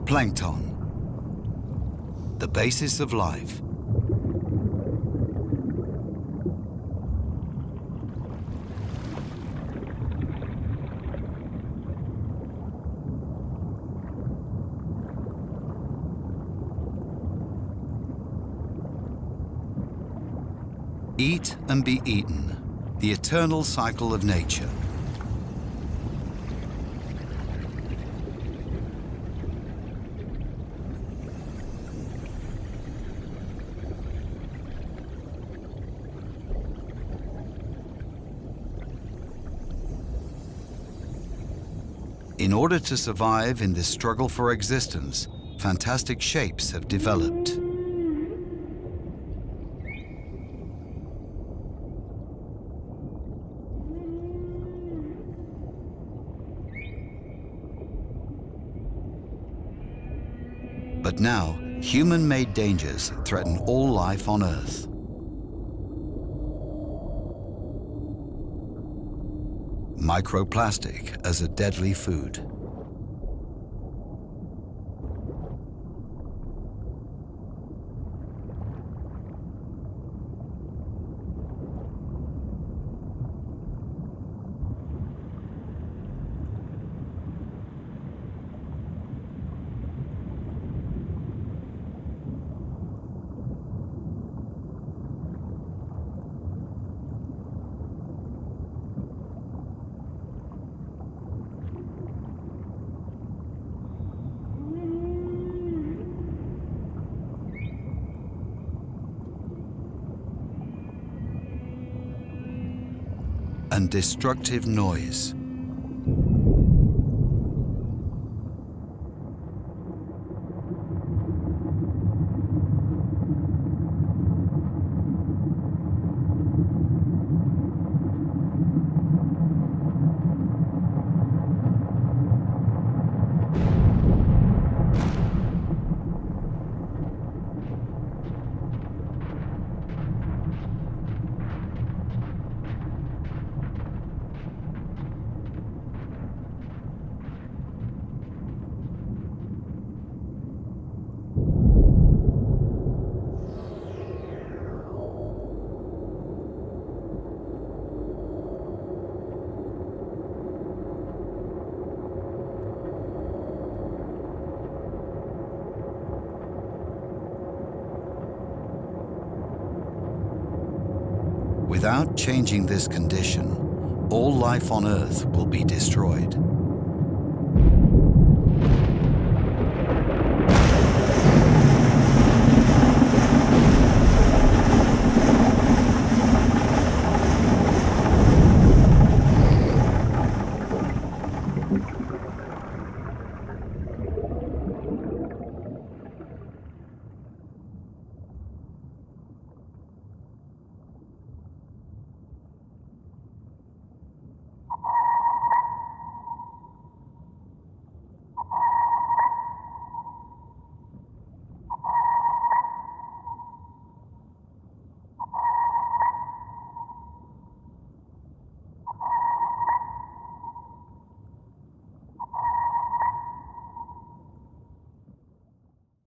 Plankton, the basis of life. Eat and be eaten, the eternal cycle of nature. In order to survive in this struggle for existence, fantastic shapes have developed. But now, human-made dangers threaten all life on Earth. Microplastic as a deadly food. And destructive noise. Without changing this condition, all life on Earth will be destroyed.